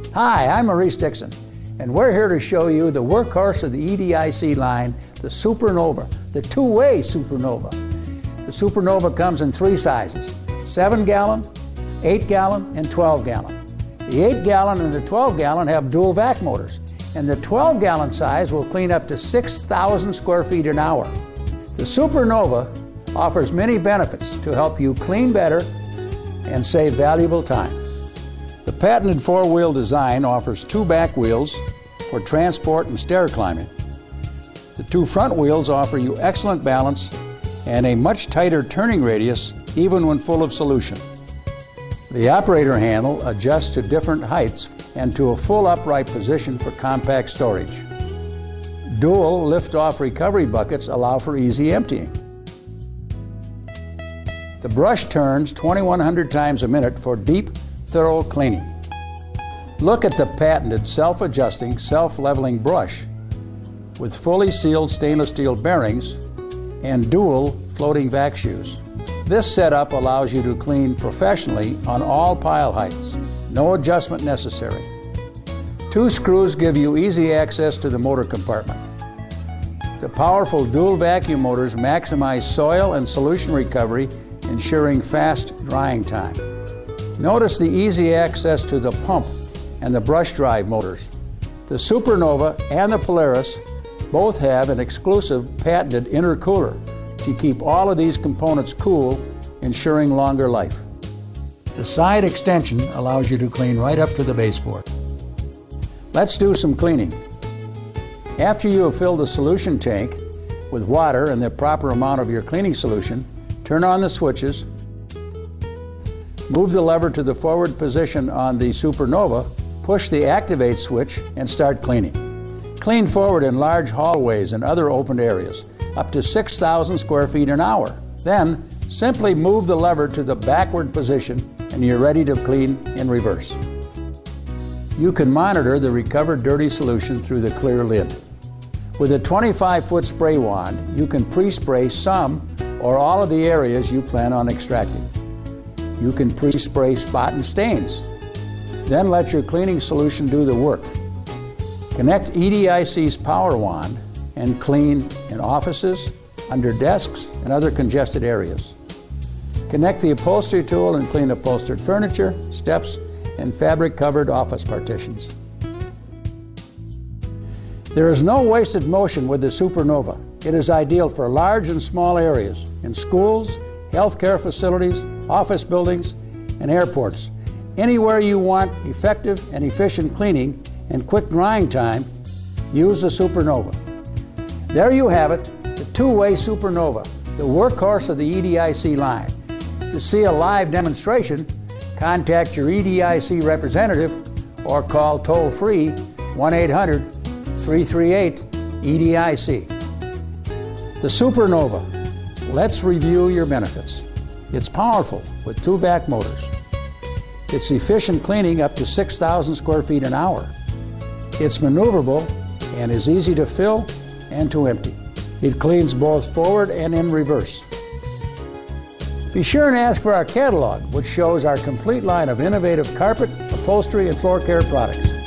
Hi, I'm Maurice Dixon, and we're here to show you the workhorse of the EDIC line, the SuperNova, the two-way SuperNova. The SuperNova comes in three sizes: 7-gallon, 8-gallon, and 12-gallon. The 8-gallon and the 12-gallon have dual vac motors, and the 12-gallon size will clean up to 6,000 square feet an hour. The SuperNova offers many benefits to help you clean better and save valuable time. The patented four-wheel design offers two back wheels for transport and stair climbing. The two front wheels offer you excellent balance and a much tighter turning radius even when full of solution. The operator handle adjusts to different heights and to a full upright position for compact storage. Dual lift-off recovery buckets allow for easy emptying. The brush turns 2,100 times a minute for deep, thorough cleaning. Look at the patented self-adjusting, self-leveling brush with fully sealed stainless steel bearings and dual floating vac shoes. This setup allows you to clean professionally on all pile heights. No adjustment necessary. Two screws give you easy access to the motor compartment. The powerful dual vacuum motors maximize soil and solution recovery, ensuring fast drying time. Notice the easy access to the pump and the brush drive motors. The SuperNova and the Polaris both have an exclusive patented intercooler to keep all of these components cool, ensuring longer life. The side extension allows you to clean right up to the baseboard. Let's do some cleaning. After you have filled the solution tank with water and the proper amount of your cleaning solution, turn on the switches. Move the lever to the forward position on the SuperNova, push the activate switch, and start cleaning. Clean forward in large hallways and other open areas, up to 6,000 square feet an hour. Then, simply move the lever to the backward position and you're ready to clean in reverse. You can monitor the recovered dirty solution through the clear lid. With a 25-foot spray wand, you can pre-spray some or all of the areas you plan on extracting. You can pre-spray spot and stains. Then let your cleaning solution do the work. Connect EDIC's power wand and clean in offices, under desks, and other congested areas. Connect the upholstery tool and clean upholstered furniture, steps, and fabric-covered office partitions. There is no wasted motion with the SuperNova. It is ideal for large and small areas, in schools, healthcare facilities, office buildings, and airports. Anywhere you want effective and efficient cleaning and quick drying time, use the SuperNova. There you have it, the two-way SuperNova, the workhorse of the EDIC line. To see a live demonstration, contact your EDIC representative or call toll-free 1-800-338-EDIC. The SuperNova. Let's review your benefits. It's powerful with two vac motors. It's efficient cleaning up to 6,000 square feet an hour. It's maneuverable and is easy to fill and to empty. It cleans both forward and in reverse. Be sure and ask for our catalog, which shows our complete line of innovative carpet, upholstery, and floor care products.